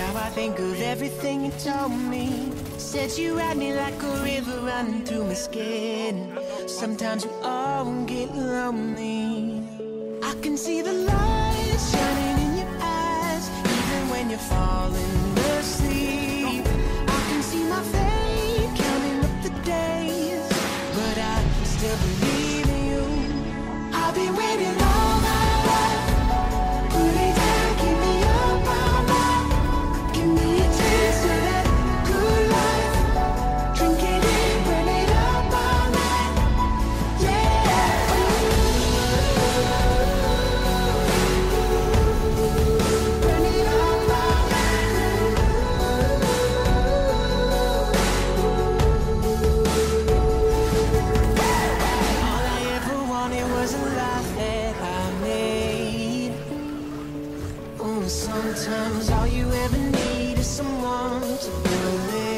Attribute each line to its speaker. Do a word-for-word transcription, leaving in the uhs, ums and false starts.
Speaker 1: Now I think of everything you told me. Said you ride me like a river running through my skin. Sometimes we all get lonely. I can see the light shining in your eyes, even when you're falling asleep. I can see my fate counting up the days, but I still believe in you. I've been waiting all my life. Put it down, keep me up all night. Give me a taste of that good life. Drink it in, burn it up all night. Yeah. Burn it up all night. All I ever wanted was a life that I made. Oh, sometimes all you ever need is someone to believe.